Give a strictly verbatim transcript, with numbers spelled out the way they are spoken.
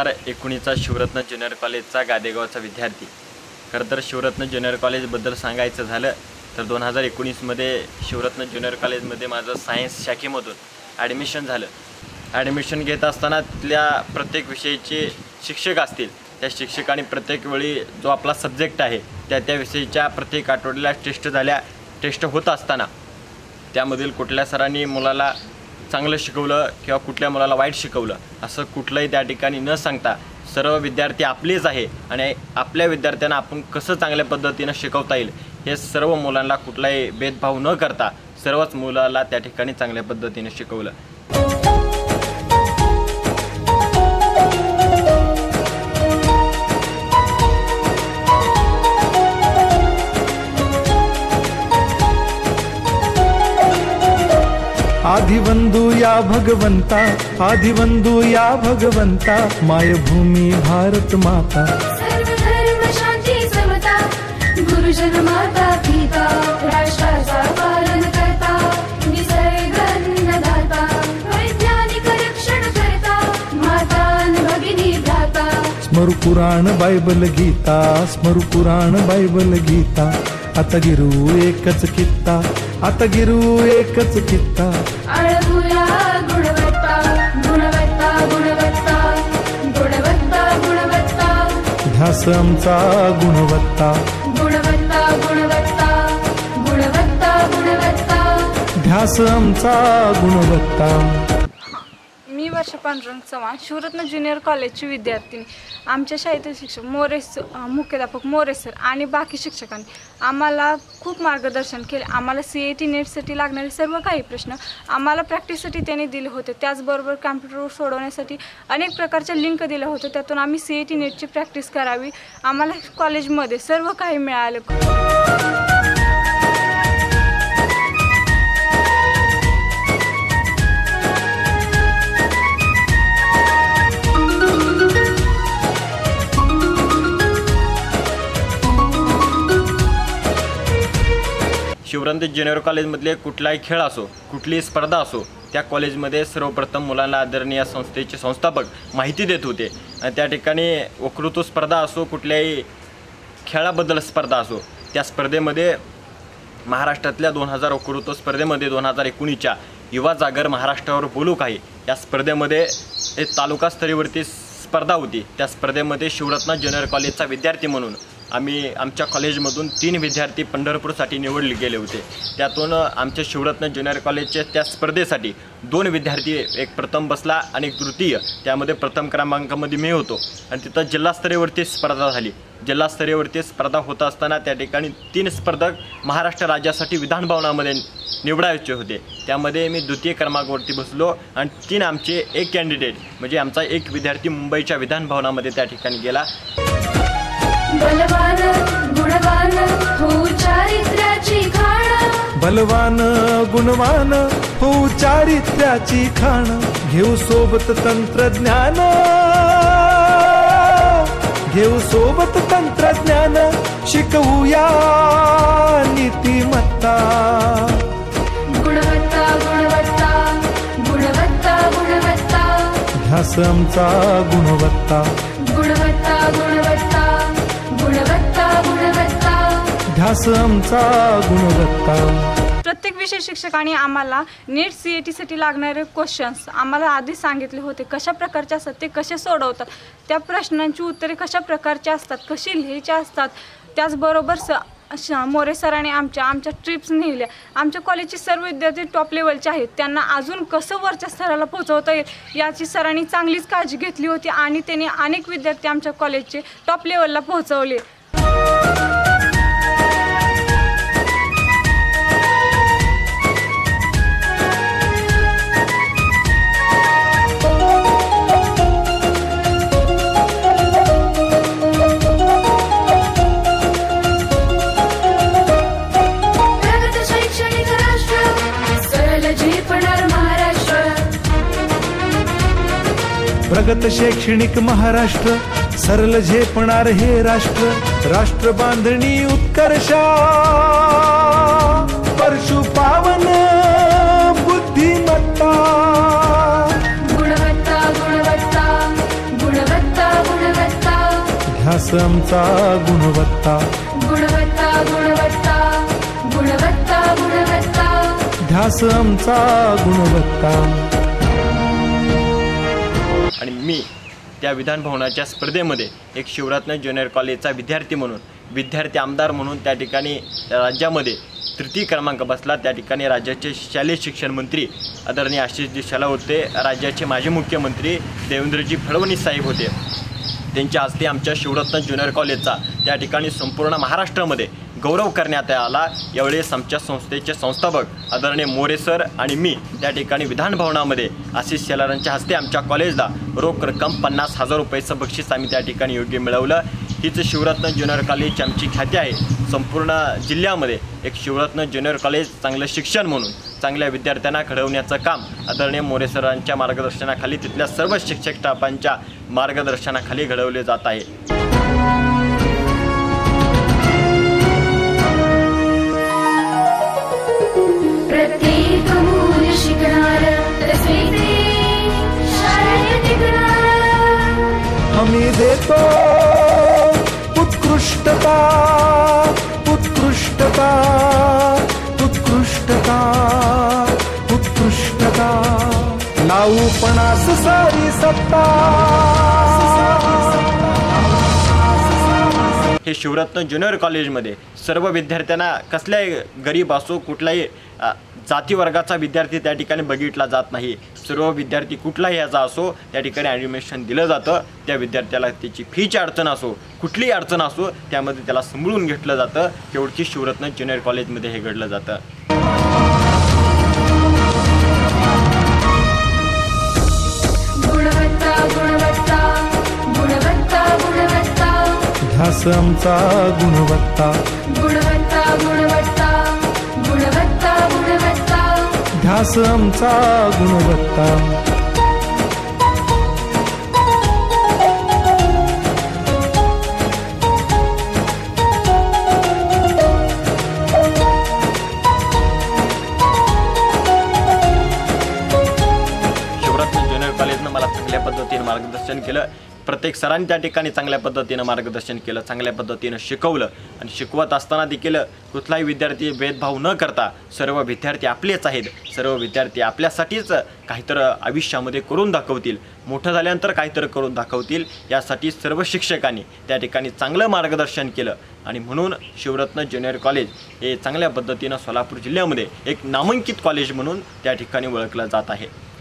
हजार एकोणीसचा शिवरत्न ज्युनियर कॉलेजचा गादेगावचा विद्यार्थी। खरं तर शिवरत्न ज्युनियर कॉलेजबद्दल सांगायचं झालं तर दोन हजार एकोणीसमध्ये शिवरत्न ज्युनियर कॉलेजमध्ये माझं सायन्स शाखेमधून ॲडमिशन झालं। ॲडमिशन घेत असताना तिथल्या प्रत्येक विषयाचे शिक्षक असतील, त्या शिक्षकांनी प्रत्येक वेळी जो आपला सब्जेक्ट आहे त्या त्या विषयाच्या प्रत्येक आठवड्याला टेस्ट झाल्या। टेस्ट होत असताना त्यामधील कुठल्या सरांनी मुलाला चांगलं शिकवलं किंवा कुठल्या मुलाला वाईट शिकवलं असं कुठलंही त्या ठिकाणी न सांगता सर्व विद्यार्थी आपलेच आहे आणि आपल्या विद्यार्थ्यांना आपण कसं चांगल्या पद्धतीनं शिकवता येईल हे सर्व मुलांना कुठलाही भेदभाव न करता सर्वच मुलाला त्या ठिकाणी चांगल्या पद्धतीने शिकवलं। आदिवंदू या भगवंता, आदिवंदू या भगवंता, मायभूमी भारत माता, सर्व धर्म शांती समता, गुरुजन माता पिता, राष्ट्राचा पालन करता, निसर्ग अन्नदाता, वैज्ञानिक रक्षण करता, माता भगिनी भ्राता। स्मरू पुराण बायबल गीता, स्मरू पुराण बायबल गीता, आता गिरू एकच कित्ता, आता गिरू एकच कित्ता। अळगुया गुणवत्ता, गुणवत्ता गुणवत्ता, गुणवत्ता गुणवत्ता, ध्यास आमचा गुणवत्ता, गुणवत्ता गुणवत्ता, गुणवत्ता गुणवत्ता, ध्यास आमचा गुणवत्ता। मी वर्षा पांडुरंग चव्हाण, शिवरत्न ज्युनियर कॉलेजची विद्यार्थिनी। आमच्या शाळेतील शिक्षक मोरे मुख्याध्यापक मोरे सर आणि बाकी शिक्षकांनी आम्हाला खूप मार्गदर्शन केले। आम्हाला सी ए टी नेटसाठी लागणारे सर्व काही प्रश्न आम्हाला प्रॅक्टिससाठी त्यांनी दिले होते। त्याचबरोबर कॉम्प्युटरवर सोडवण्यासाठी अनेक प्रकारच्या लिंक दिल्या होत्या, त्यातून आम्ही सी ए टी नेटची प्रॅक्टिस करावी। आम्हाला कॉलेजमध्ये सर्व काही मिळालं। शिवरत्न ज्युनियर कॉलेजमधले कुठलाही खेळ असो, कुठलीही स्पर्धा असो, त्या कॉलेजमध्ये सर्वप्रथम मुलांना आदरणीय संस्थेचे संस्थापक माहिती देत होते आणि त्या ठिकाणी वक्तृत्व स्पर्धा असो, कुठल्याही खेळाबद्दल स्पर्धा असो, त्या स्पर्धेमध्ये महाराष्ट्रातल्या दोन हजार वक्तृत्व स्पर्धेमध्ये दोन हजार एकोणीसच्या युवा जागर महाराष्ट्रावर बोलू काही या स्पर्धेमध्ये एक तालुकास्तरीयवरती स्पर्धा होती। त्या स्पर्धेमध्ये शिवरत्न ज्युनियर कॉलेजचा विद्यार्थी म्हणून आम्ही आमच्या कॉलेजमधून तीन विद्यार्थी पंढरपूरसाठी निवडले गेले होते। त्यातून आमच्या शिवरत्न ज्युनियर कॉलेजच्या त्या स्पर्धेसाठी दोन विद्यार्थी, एक प्रथम बसला आणि एक तृतीय, त्यामध्ये प्रथम क्रमांकामध्ये मी होतो आणि तिथं जिल्हास्तरीयवरती स्पर्धा झाली। जिल्हास्तरीयवरती स्पर्धा होत असताना त्या ठिकाणी तीन स्पर्धक महाराष्ट्र राज्यासाठी विधानभवनामध्ये निवडायचे होते, त्यामध्ये मी द्वितीय क्रमांकावरती बसलो आणि तीन आमचे एक कॅन्डिडेट म्हणजे आमचा एक विद्यार्थी मुंबईच्या विधानभवनामध्ये त्या ठिकाणी गेला। बलवान गुणवान हो चारित्र्याची खाण, बलवान गुणवान हो चारित्र्याची खाण, घेऊ सोबत तंत्रज्ञान, घेऊ सोबत तंत्रज्ञान, शिकवूया नीतिमत्ता। गुणवत्ता गुणवत्ता, गुणवत्ता गुणवत्ता, ध्यास आमचा गुणवत्ता, गुणवत्ता गुणवत्ता, गुणवत्ता गुणवत्ता, ध्यास आमचा गुणवत्ता। प्रत्येक विषय शिक्षकांनी आम्हाला नेट सी ए टीसाठी लागणारे क्वेश्चन्स आम्हाला आधी सांगितले होते, कशा प्रकारचे असतात, ते कसे सोडवतात, त्या प्रश्नांची उत्तरे कशा प्रकारची असतात, कशी लिहायची असतात। त्याचबरोबर स मोरे सरांनी आमच्या आमच्या ट्रिप्स नेल्या। आमच्या कॉलेजचे सर्व विद्यार्थी टॉप लेवलचे आहेत, त्यांना अजून कसं वरच्या स्तराला पोहोचवता येईल याची सरांनी चांगलीच काळजी घेतली होती आणि त्यांनी अनेक विद्यार्थी आमच्या कॉलेजचे टॉप लेवलला पोहोचवले। प्रगत शैक्षणिक महाराष्ट्र, सरल झेपणार हे राष्ट्र, राष्ट्र बांधणी उत्कर्षा, परशु पावन बुद्धिमत्ता। गुणवत्ता गुणवत्ता, गुणवत्ता ध्यास आमचा गुणवत्ता, गुणवत्ता गुणवत्ता गुणवत्ता गुणवत्ता ध्यास आमचा गुणवत्ता. आणि मी त्या विधानभवनाच्या स्पर्धेमध्ये एक शिवरत्न ज्युनियर कॉलेजचा विद्यार्थी म्हणून, विद्यार्थी आमदार म्हणून त्या ठिकाणी राज्यामध्ये तृतीय क्रमांक बसला. त्या ठिकाणी राज्याचे शालेय शिक्षण मंत्री आदरणीय आशिषजी शेलार होते, राज्याचे माजी मुख्यमंत्री देवेंद्रजी फडणवीस साहेब होते. त्यांच्या हस्ते आमच्या शिवरत्न ज्युनियर कॉलेजचा त्या ठिकाणी संपूर्ण महाराष्ट्रामध्ये गौरव करण्यात आला. यावेळेस आमच्या संस्थेचे संस्थापक आदरणीय मोरे सर आणि मी त्या ठिकाणी विधानभवनामध्ये आशिष शेलारांच्या हस्ते आमच्या कॉलेजला रोख रक्कम पन्नास हजार रुपयाचं बक्षीस आम्ही त्या ठिकाणी योग्य मिळवलं. हीच शिवरत्न ज्युनियर कॉलेजची आमची ख्याती आहे. संपूर्ण जिल्ह्यामध्ये एक शिवरत्न ज्युनियर कॉलेज चांगलं शिक्षण म्हणून चांगल्या विद्यार्थ्यांना घडवण्याचं काम आदरणीय मोरे सरांच्या मार्गदर्शनाखाली, तिथल्या सर्व शिक्षक स्टाफांच्या मार्गदर्शनाखाली घडवले जात आहे. प्रत्येक मूल शिकणार तसे ते शाळेत टिकणार. आम्ही देतो उत्कृष्टता, उत्कृष्टता, उत्कृष्टता, उत्कृष्टता, लावू पणास सारी सत्ता. हे शिवरत्न ज्युनियर कॉलेजमध्ये सर्व विद्यार्थ्यांना, कसल्याही गरीब असो, कुठलाही अ, जाती वर्गाचा विद्यार्थी त्या ठिकाणी बघितला जात नाही. सर्व विद्यार्थी कुठलाही याचा असो त्या ठिकाणी ॲडमिशन दिलं जातं. त्या विद्यार्थ्याला त्याची फीची अडचण असो, कुठलीही अडचण असो, त्यामध्ये त्याला समजून घेतलं जातं. शेवटची शिवरत्न ज्युनियर कॉलेजमध्ये हे घडलं जातं. गुणवत्ता गुणवत्ता गुणवत्ता गुणवत्ता ध्यास आमचा गुणवत्ता, गुणवत्ता गुणवत्ता गुणवत्ता गुणवत्ता ध्यास आमचा गुणवत्ता. शिवरत्न ज्युनियर कॉलेजनं मला चांगल्या पद्धतीने मार्गदर्शन केलं. प्रत्येक सरांनी त्या ठिकाणी चांगल्या पद्धतीनं मार्गदर्शन केलं, चांगल्या पद्धतीनं शिकवलं. आणि शिकवत असताना देखील कुठलाही विद्यार्थी भेदभाव न करता सर्व विद्यार्थी आपलेच आहेत, सर्व विद्यार्थी आपल्यासाठीच काहीतरी आयुष्यामध्ये करून दाखवतील, मोठं झाल्यानंतर काहीतरी करून दाखवतील, यासाठी सर्व शिक्षकांनी त्या ठिकाणी चांगलं मार्गदर्शन केलं. आणि म्हणून शिवरत्न ज्युनियर कॉलेज हे चांगल्या पद्धतीनं सोलापूर जिल्ह्यामध्ये एक नामांकित कॉलेज म्हणून त्या ठिकाणी ओळखलं जात आहे.